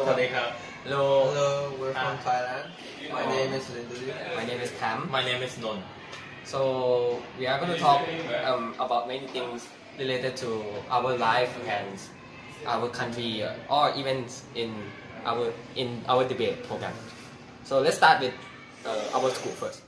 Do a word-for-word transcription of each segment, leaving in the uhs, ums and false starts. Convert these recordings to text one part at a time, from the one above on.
Hello. Hello, we're from Ah. Thailand. My name is Lindley. My name is Cam. My name is Non. So we are going to talk um, about many things related to our life and our country, uh, or events in our in our debate program. So let's start with uh, our school first.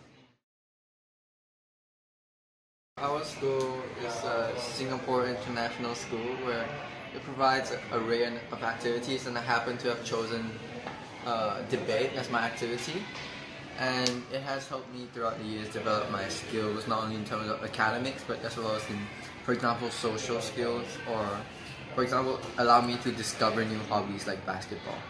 Our school is a Singapore International School where it provides an array of activities, and I happen to have chosen uh, debate as my activity. And it has helped me throughout the years develop my skills, not only in terms of academics, but as well as in, for example, social skills, or, for example, allow me to discover new hobbies like basketball.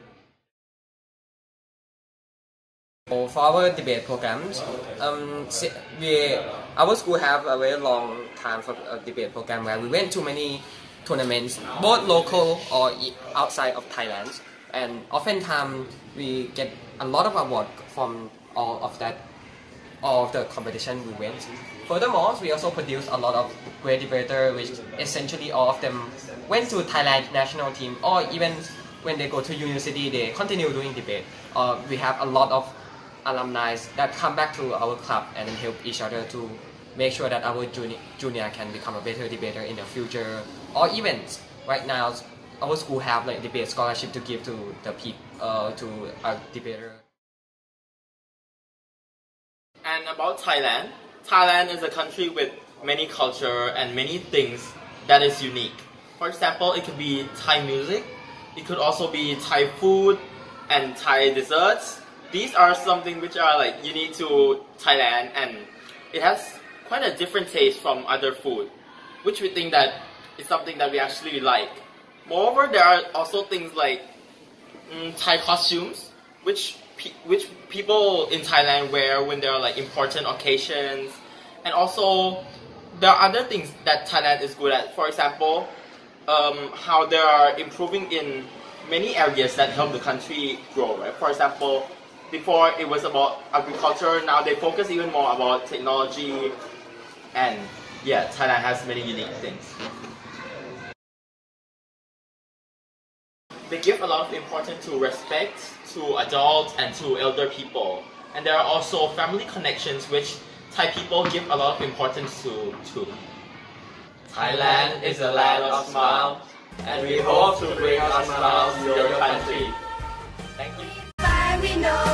So for our debate programs, um, we our school have a very long time for a debate program where we went to many tournaments, both local or outside of Thailand, and oftentimes we get a lot of award from all of that, all of the competition we went. Furthermore, we also produced a lot of great debaters, which essentially all of them went to Thailand national team, or even when they go to university, they continue doing debate. Uh, we have a lot of alumni that come back to our club and help each other to make sure that our junior, junior can become a better debater in the future. Or even right now, our school have like debate scholarship to give to the people, uh, to a debater. And about Thailand, Thailand is a country with many culture and many things that is unique. For example, it could be Thai music, it could also be Thai food and Thai desserts. These are something which are like unique to Thailand, and it has quite a different taste from other food, which we think that is something that we actually like. Moreover, there are also things like mm, Thai costumes, which pe which people in Thailand wear when there are like important occasions, and also there are other things that Thailand is good at. For example, um, how they are improving in many areas that help the country grow. Right? For example, before it was about agriculture, now they focus even more about technology, and yeah, Thailand has many unique things. They give a lot of importance to respect, to adults and to elder people. And there are also family connections which Thai people give a lot of importance to too. Thailand is a land of smiles, and we hope to bring our smiles to your country. Thank you.